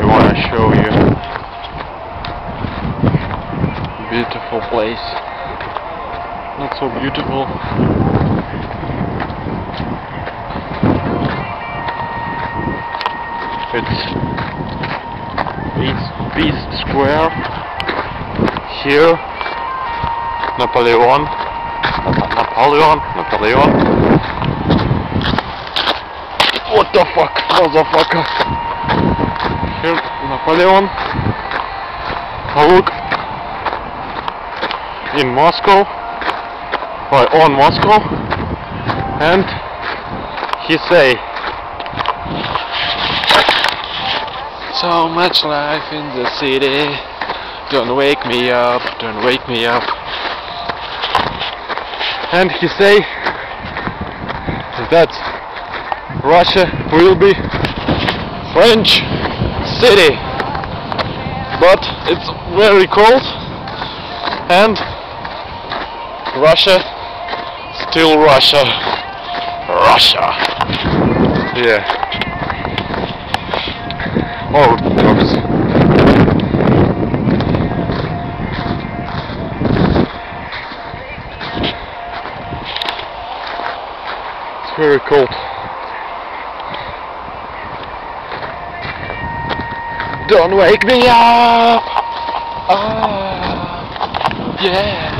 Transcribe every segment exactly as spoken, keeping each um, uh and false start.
I wanna show you. Beautiful place. Not so beautiful. It's Peace, Peace Square. Here, Napoleon. Napoleon, Napoleon. What the fuck, motherfucker? Here, Napoleon. Look. In Moscow. Or on Moscow. And he say, so much life in the city. Don't wake me up, don't wake me up. And he say that Russia will be French city, but it's very cold, and Russia still Russia, Russia. Yeah. Oh, dogs. It's very cold. Don't wake me up! Ah, yeah.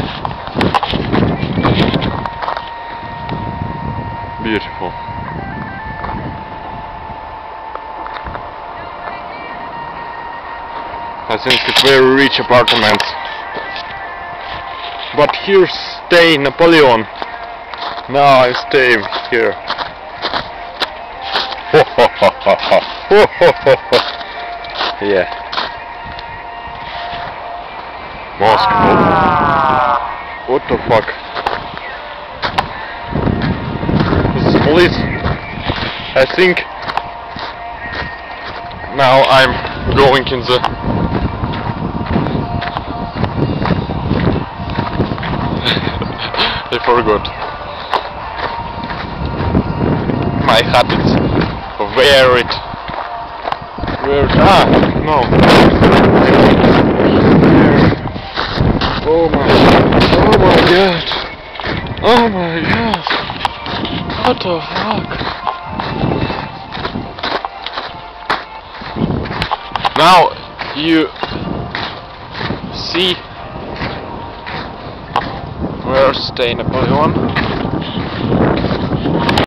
Beautiful. I think it's very rich apartments. But here stay Napoleon. Now I stay here. Ho ho ho ho ho ho ho ho. Yeah. Moscow. What the fuck? This is police. I think now I'm going in the I forgot my habits. Wear it. Wear it. Ah, no. Oh my. Oh my god. Oh my god. What the fuck? Now you see where stay Napoleon.